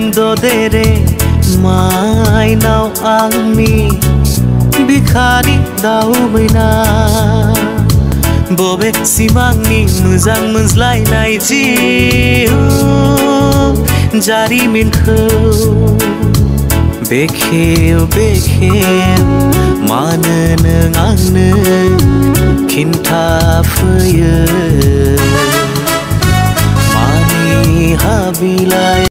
देरे माइनाव आंनि बिखानि दावबायना बबे सिमांनि मोजां मोनज्लायनाय जारिमिनखौ बेखेव मानो नों आंनो खिन्थाफैयो